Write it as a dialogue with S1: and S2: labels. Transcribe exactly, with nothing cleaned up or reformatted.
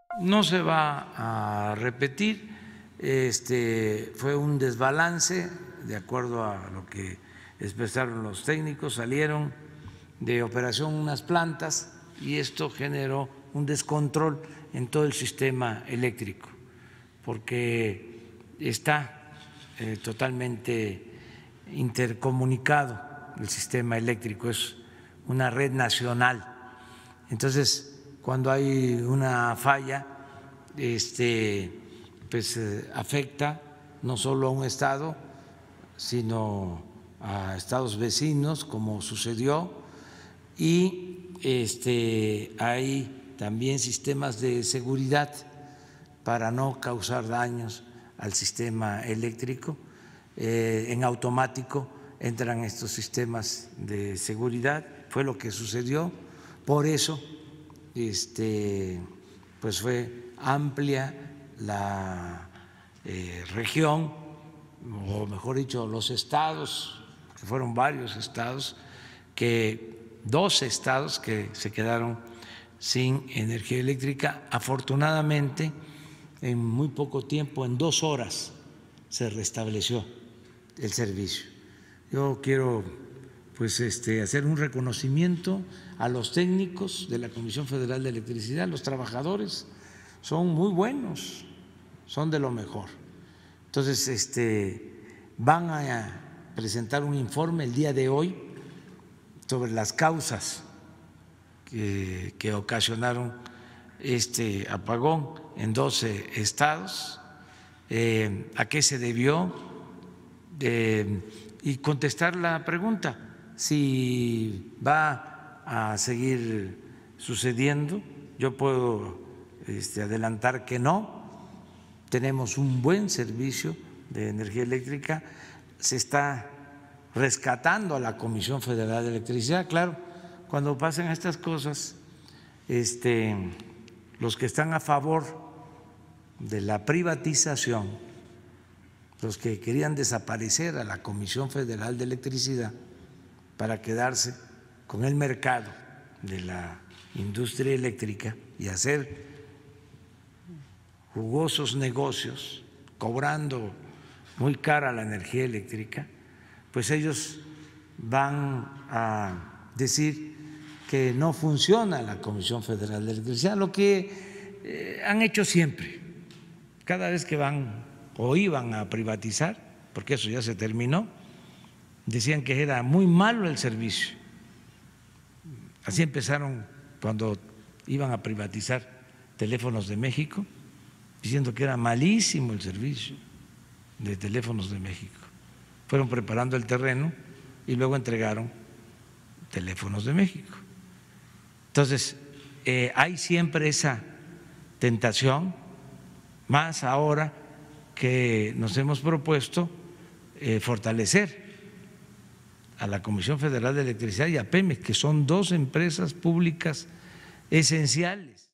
S1: No se va a repetir, este, fue un desbalance, de acuerdo a lo que expresaron los técnicos, salieron de operación unas plantas y esto generó un descontrol en todo el sistema eléctrico, porque está eh, totalmente intercomunicado el sistema eléctrico, es una red nacional. Entonces, cuando hay una falla, este, pues eh, afecta no solo a un estado, sino a estados vecinos, como sucedió, y este, hay también sistemas de seguridad para no causar daños al sistema eléctrico. Eh, en automático entran estos sistemas de seguridad, fue lo que sucedió, por eso este, pues fue amplia la eh, región, o mejor dicho, los estados, que fueron varios estados, que doce estados que se quedaron sin energía eléctrica. Afortunadamente, en muy poco tiempo, en dos horas, se restableció el servicio. Yo quiero pues este, hacer un reconocimiento a los técnicos de la Comisión Federal de Electricidad, los trabajadores son muy buenos, son de lo mejor. Entonces, este, van a presentar un informe el día de hoy sobre las causas que, que ocasionaron este apagón en doce estados, eh, a qué se debió, eh, y contestar la pregunta si va a seguir sucediendo. Yo puedo este, adelantar que no. Tenemos un buen servicio de energía eléctrica, se está rescatando a la Comisión Federal de Electricidad. Claro, cuando pasan estas cosas, este, los que están a favor de la privatización, los que querían desaparecer a la Comisión Federal de Electricidad para quedarse con el mercado de la industria eléctrica y hacer jugosos negocios cobrando muy cara la energía eléctrica, pues ellos van a decir que no funciona la Comisión Federal de Electricidad, lo que eh, han hecho siempre, cada vez que van o iban a privatizar, porque eso ya se terminó, decían que era muy malo el servicio. Así empezaron cuando iban a privatizar Teléfonos de México, diciendo que era malísimo el servicio de Teléfonos de México. Fueron preparando el terreno y luego entregaron Teléfonos de México. Entonces, eh, hay siempre esa tentación, más ahora que nos hemos propuesto eh, fortalecer a la Comisión Federal de Electricidad y a Pemex, que son dos empresas públicas esenciales.